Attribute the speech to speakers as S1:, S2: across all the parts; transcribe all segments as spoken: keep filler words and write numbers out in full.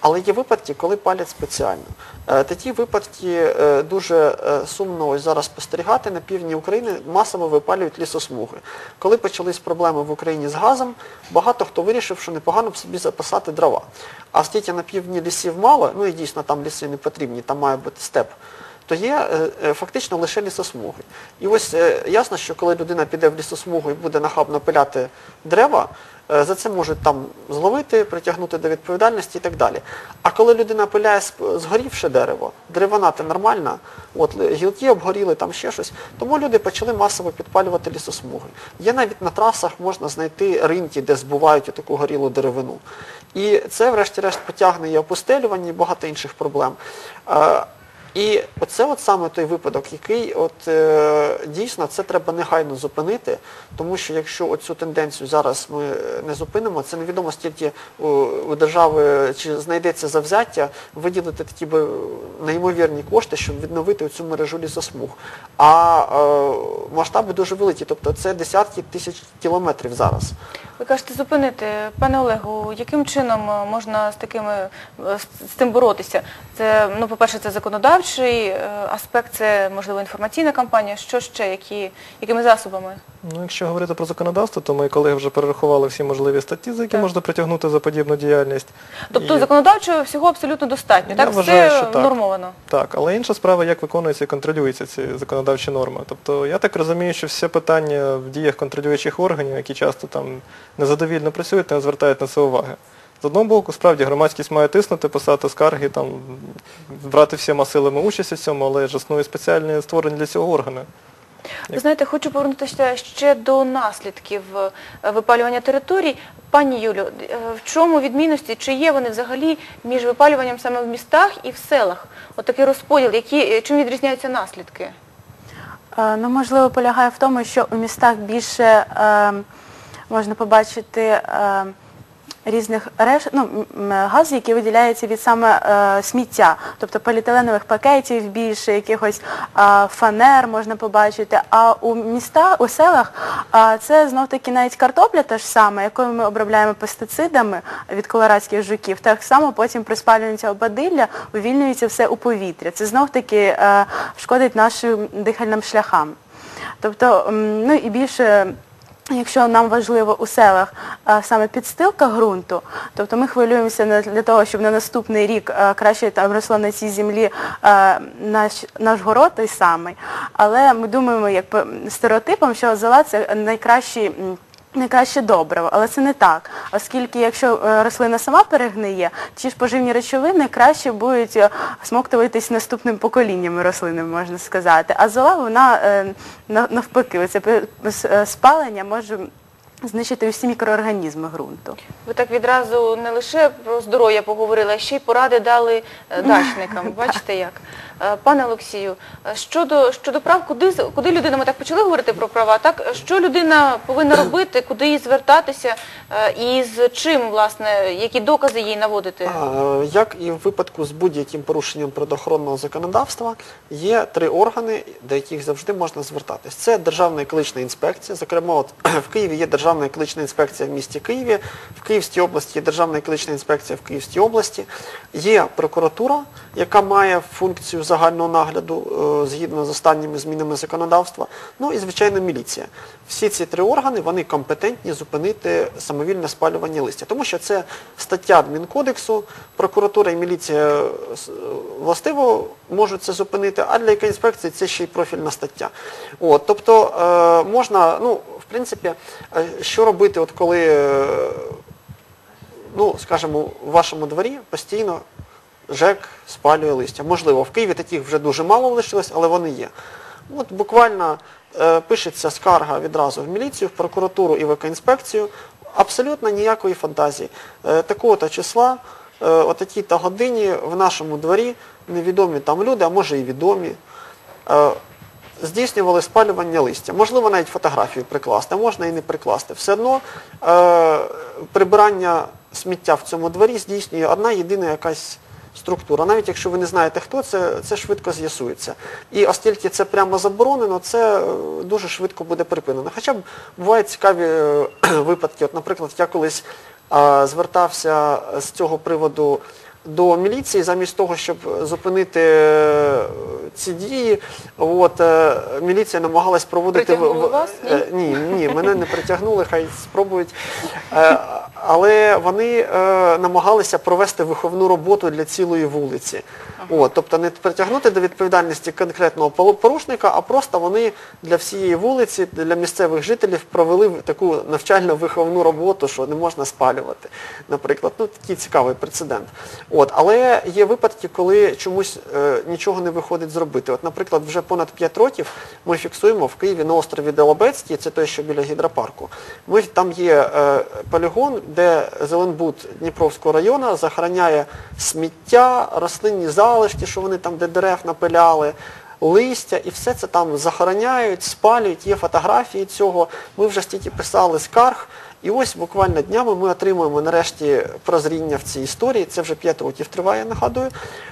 S1: Але є випадки, коли палять спеціально. Такі випадки дуже сумно ось зараз спостерігати. На півдні України масово випалюють лісосмуги. Коли почались проблеми в Україні з газом, багато хто вирішив, що непогано б собі запасати дрова. А оскільки на півдні лісів мало, ну і дійсно там ліси не потрібні, там має бути степ, то є фактично лише лісосмуги. І ось ясно, що коли людина піде в лісосмугу і буде нахабно пиляти дерева, за це можуть там зловити, притягнути до відповідальності і так далі. А коли людина пиляє згорівше дерево, деревина – це нормальна, от, гілки обгоріли, там ще щось, тому люди почали масово підпалювати лісосмуги. Є навіть на трасах, можна знайти ринки, де збувають таку горілу деревину. І це, врешті-решт, потягне і опустелювання, і багато інших проблем. І оце от саме той випадок, який от, е, дійсно це треба негайно зупинити, тому що якщо оцю тенденцію зараз ми не зупинимо, це невідомо стільки у, у держави, чи знайдеться завзяття виділити такі би неймовірні кошти, щоб відновити цю мережу лісосмуг. А е, масштаби дуже великі, тобто це десятки тисяч кілометрів зараз.
S2: Ви кажете, зупинити. Пане Олегу, яким чином можна з такими, з цим боротися? Це, ну, по-перше, це законодавчий аспект, це, можливо, інформаційна кампанія. Що ще, які, якими засобами?
S3: Ну, якщо говорити про законодавство, то мої колеги вже перерахували всі можливі статті, за які так. можна притягнути за подібну діяльність.
S2: Тобто і... законодавчого всього абсолютно достатньо, так?
S3: Вважаю,
S2: все
S3: так.
S2: нормовано?
S3: Так, але інша справа, як виконуються і контролюються ці законодавчі норми. Тобто, я так розумію, що все питання в діях контролюючих органів, які часто там незадовільно працюють, не звертають на це уваги. З одного боку, справді, громадськість має тиснути, писати скарги, там, брати всіма силами участь у цьому, але ж існує спеціальні створені для цього органи.
S2: Ви знаєте, хочу повернутися ще до наслідків випалювання територій. Пані Юлю, в чому відмінності, чи є вони взагалі між випалюванням саме в містах і в селах? От такий розподіл, які, чим відрізняються наслідки?
S4: Ну, можливо, полягає в тому, що у містах більше е, можна побачити е, різних реш... ну, газів, які виділяються від саме е, сміття, тобто поліетиленових пакетів більше, якихось е, фанер можна побачити, а у містах, у селах е, це знов-таки навіть картопля та ж сама, якою ми обробляємо пестицидами від колорадських жуків, так само потім при спалюванні цього бадилля увільнюється все у повітря. Це знов-таки е, шкодить нашим дихальним шляхам. Тобто, ну і більше... Якщо нам важливо у селах а, саме підстилка ґрунту, тобто ми хвилюємося для того, щоб на наступний рік а, краще там росло на цій землі а, наш, наш город той самий. Але ми думаємо як стереотипом, що зола – це найкращий найкраще добриво, але це не так, оскільки якщо рослина сама перегниє, ті ж поживні речовини краще будуть смоктуватись наступним поколінням рослини, можна сказати. А зола, вона навпаки, це спалення може знищити усі мікроорганізми ґрунту.
S2: Ви так відразу не лише про здоров'я поговорили, а ще й поради дали дачникам. Бачите як? Пане Олексію, щодо, щодо прав, куди, куди людина, ми так почали говорити про права, так? Що людина повинна робити, куди їй звертатися і з чим, власне, які докази їй наводити?
S1: Як і в випадку з будь-яким порушенням природоохоронного законодавства, є три органи, до яких завжди можна звертатись. Це Державна екологічна інспекція, зокрема, от, в Києві є Державна екологічна інспекція в місті Києві, в Київській області є Державна екологічна інспекція в Київській області, є прокуратура, яка має функцію загального нагляду згідно з останніми змінами законодавства, ну і, звичайно, міліція. Всі ці три органи, вони компетентні зупинити самовільне спалювання листя, тому що це стаття Адмінкодексу, прокуратура і міліція властиво можуть це зупинити, а для екоінспекції це ще й профільна стаття. От, тобто можна, ну, в принципі, що робити, от коли, ну, скажімо, у вашому дворі постійно ЖЕК спалює листя. Можливо, в Києві таких вже дуже мало лишилось, але вони є. От буквально е, пишеться скарга відразу в міліцію, в прокуратуру і в екоінспекцію. Абсолютно ніякої фантазії. Е, такого-то числа, е, о такій-то годині в нашому дворі невідомі там люди, а може і відомі, е, здійснювали спалювання листя. Можливо, навіть фотографію прикласти, а можна і не прикласти. Все одно е, прибирання сміття в цьому дворі здійснює одна єдина якась структура. Навіть якщо ви не знаєте, хто це, це швидко з'ясується. І оскільки це прямо заборонено, це дуже швидко буде припинено. Хоча б бувають цікаві випадки. От, наприклад, я колись а, звертався з цього приводу до міліції, замість того, щоб зупинити е, ці дії, от, е, міліція намагалась проводити... в-
S2: Притягнули
S1: в-
S2: вас? Ні?
S1: е, Ні, ні, мене не притягнули, хай спробують. Е, Але вони е, намагалися провести виховну роботу для цілої вулиці. От, тобто не притягнути до відповідальності конкретного полу- порушника, а просто вони для всієї вулиці, для місцевих жителів провели таку навчально-виховну роботу, що не можна спалювати, наприклад. Ну, такий цікавий прецедент. От, але є випадки, коли чомусь е, нічого не виходить зробити. От, наприклад, вже понад п'ять років ми фіксуємо в Києві на острові Делобецький, це той, що біля гідропарку. Ми, там є е, полігон, де Зеленбуд Дніпровського району захороняє сміття, рослинні залишки, що вони там, де дерев напиляли, листя, і все це там захороняють, спалюють, є фотографії цього. Ми вже стільки писали скарг, і ось буквально днями ми отримуємо нарешті прозріння в цій історії, це вже п'ять років триває, нагадую.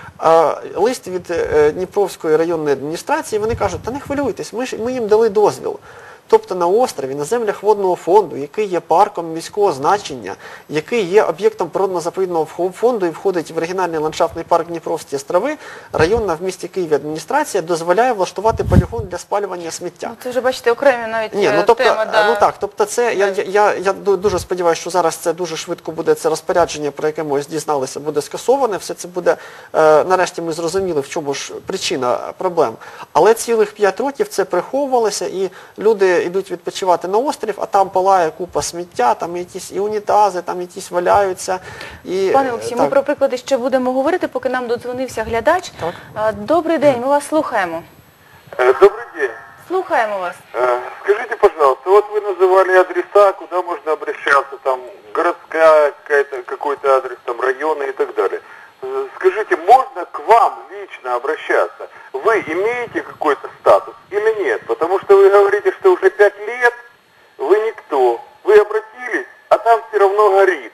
S1: А, лист від е, Дніпровської районної адміністрації, вони кажуть, та не хвилюйтесь, ми, ж, ми їм дали дозвіл. Тобто на острові, на землях водного фонду, який є парком міського значення, який є об'єктом природно-заповідного фонду і входить в оригінальний ландшафтний парк Дніпровські острови, районна в місті Києві адміністрація дозволяє влаштувати полігон для спалювання сміття.
S2: Ну, це вже, бачите, окремі навіть
S1: Ні,
S2: е,
S1: ну тобто,
S2: тема. Да.
S1: ну так, тобто це я, я, я, я ду- дуже сподіваюся, що зараз це дуже швидко буде, це розпорядження, про яке ми ось дізналися, буде скасоване. Все це буде, е, нарешті ми зрозуміли, в чому ж причина проблем. Але цілих п'ять років це приховувалося, і люди йдуть відпочивати на острів, а там палає купа сміття, там якісь і унітази, там якісь валяються. І,
S2: Пане Олексію, ми
S1: так.
S2: про приклади ще будемо говорити, поки нам додзвонився глядач.
S1: Так.
S2: А, Добрий день, ми вас слухаємо.
S5: Э, Добрый день.
S2: Слухаємо вас.
S5: Э, Скажите, пожалуйста, вот вы называли адреса, куда можно обращаться, там городская какая-то, какой-то адрес, там районы и так далее. Э, Скажите, можно к вам лично обращаться? Вы имеете какой-то статус или нет? Потому что вы говорите, что уже пять лет вы никто. Вы обратились, а там все равно горит.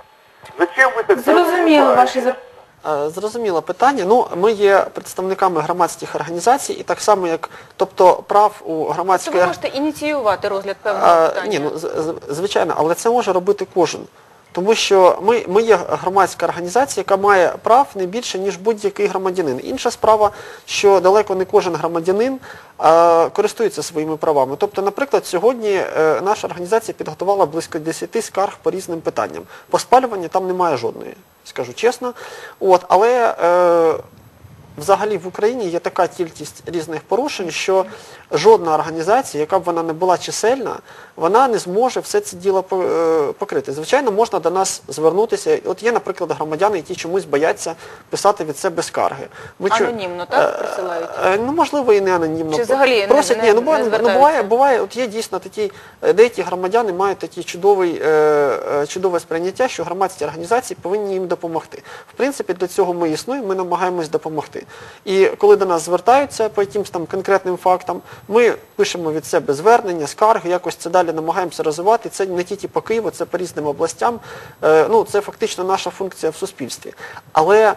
S5: Зачем вы так
S2: Зрозуміло
S5: поступаете?
S2: ваше запитання.
S1: Е, Зрозуміло питання. Ну, ми є представниками громадських організацій, і так само, як, тобто, прав у
S2: Тобто
S1: громадської
S2: ви можете ініціювати розгляд певного
S1: А,
S2: питання?
S1: ні, ну з- з- звичайно, але це може робити кожен. Тому що ми, ми є громадська організація, яка має прав не більше, ніж будь-який громадянин. Інша справа, що далеко не кожен громадянин а, користується своїми правами. Тобто, наприклад, сьогодні е, наша організація підготувала близько десяти скарг по різним питанням. По спалюванню там немає жодної, скажу чесно. От, але е, взагалі в Україні є така кількість різних порушень, що жодна організація, яка б вона не була чисельна, вона не зможе все це діло по- е, покрити. Звичайно, можна до нас звернутися. От є, наприклад, громадяни, які чомусь бояться писати від себе скарги. Ми чу-
S2: Анонімно, так,
S1: Е,
S2: присилають?
S1: е, Ну, можливо, і не анонімно.
S2: Чи взагалі не-
S1: Просять,
S2: не-
S1: ні, ну,
S2: не
S1: буває, ну,
S2: звертаються?
S1: буває, буває, от є дійсно такі, е, деякі громадяни мають такі чудовий, е, е, чудове сприйняття, що громадські організації повинні їм допомогти. В принципі, для цього ми існуємо, ми намагаємось допомогти. І коли до нас звертаються по якимось там конкретним фактам, ми пишемо від себе звернення, скарги, якось це далі намагаємося розвивати. Це не тільки по Києву, це по різним областям. Е, ну, це фактично наша функція в суспільстві. Але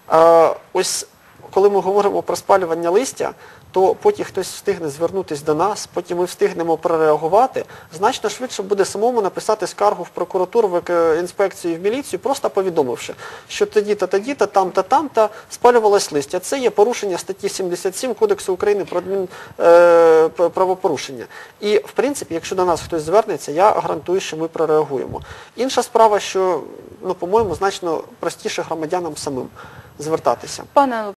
S1: е, ось коли ми говоримо про спалювання листя, то потім хтось встигне звернутися до нас, потім ми встигнемо прореагувати, значно швидше буде самому написати скаргу в прокуратуру, в ек- інспекцію і в міліцію, просто повідомивши, що тоді-то, тоді-то, там-то, там-то спалювалось листя. Це є порушення статті сімдесят сім Кодексу України про адмін, е, п- правопорушення. І, в принципі, якщо до нас хтось звернеться, я гарантую, що ми прореагуємо. Інша справа, що, ну, по-моєму, значно простіше громадянам самим звертатися.
S2: Пане